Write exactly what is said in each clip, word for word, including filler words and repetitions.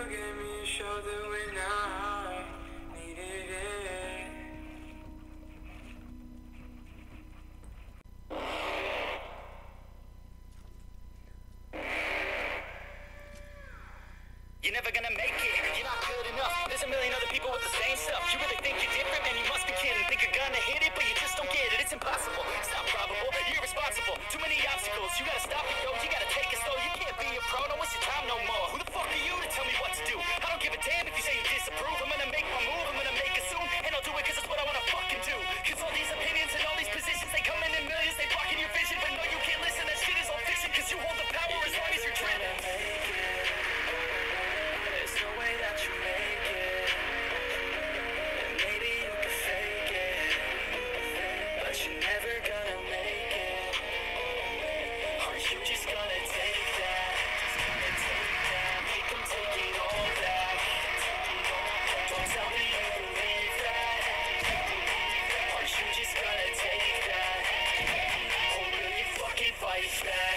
gave me a shoulder when I needed it. You're never gonna make it, you're not good enough. There's a million other people with the same stuff. You really think you're different, man, you must be kidding. Think you're gonna hit it, but you just don't get it. It's impossible, it's not probable, you're irresponsible. Too many obstacles, you gotta stop it, yo. You gotta take it slow, you can't be a pro, don't waste your time no more. Who the fuck are you to tell me what to do? I don't give a damn if you say you disapprove. I'm gonna make my move, I'm gonna make it soon. And I'll do it cause it's what I wanna fucking do. Cause all these opinions and all these positions, they come in in millions, they blocking your vision. But no, you can't listen, that shit is all fiction. Cause you hold the power as long as you're dreaming. There's no way that you make it, and maybe you can fake it, but you're never gonna make it. Are you just gonna take that? Make them take it all back. Don't tell me you believe that. Are you just gonna take that? Or will you fucking fight back?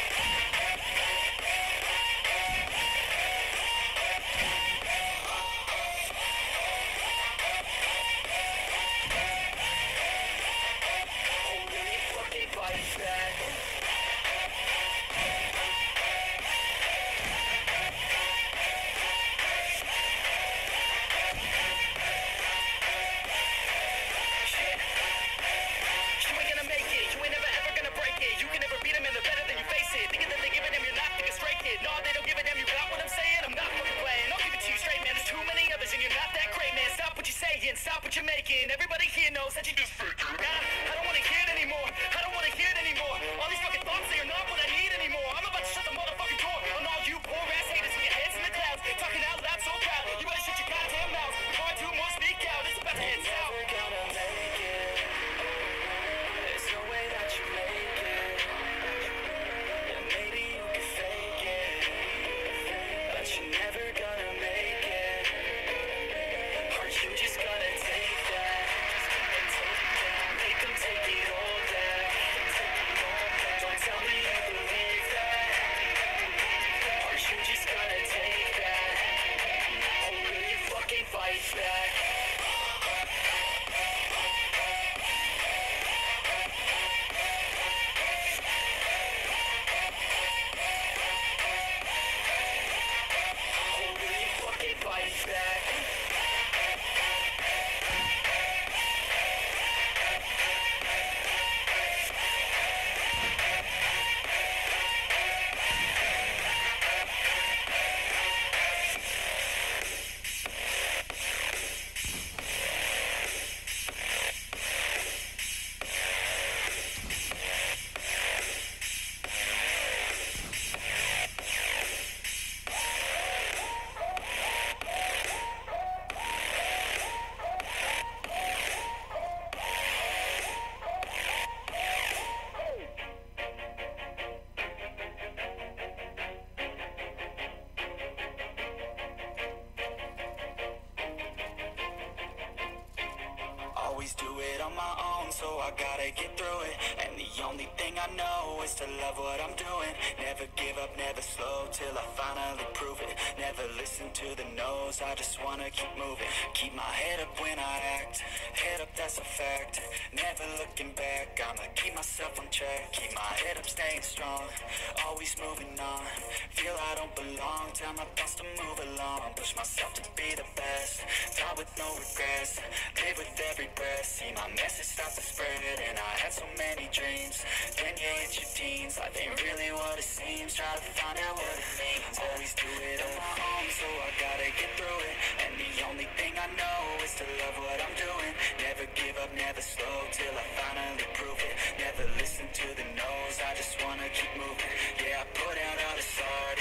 Stop what you're making. Everybody here knows that you just fake it. Nah, I don't wanna hear it anymore. I don't wanna hear it anymore. All these fucking thoughts, they are not what I need anymore. I'm about to shut the motherfucking door on all you poor ass haters with your heads in the clouds, talking out loud so proud. You better shut your goddamn mouth before I do more. Speak out. It's about to head south. Never gonna make it. There's no way that you make it. And maybe you can fake it, but you're never gonna make it. Are you just gonna take that? Make them take it all back. Don't tell me you believe that. Are you just gonna take that? Or will you fucking fight back? Or will you fucking fight back? Always do it on my own, so I gotta get through it. And the only thing I know is to love what I'm doing. Never give up, never slow, till I finally prove it. Never listen to the no's, I just wanna keep moving. Keep my head up when I act, head up, that's a fact. Never looking back, I'ma keep myself on track. Keep my head up, staying strong, always moving on. Feel I don't belong, tell my thoughts to move along. Push myself to be the best, die with no regrets. Live with every breath. See my message start to spread, and I had so many dreams. Then you hit your teens, life ain't really what it seems. Try to find out what it means. Always do it on my own, so I gotta get through it. And the only thing I know is to love what I'm doing. Never give up, never slow, till I finally prove it. Never listen to the no's, I just wanna keep moving. Yeah, I put out all this art,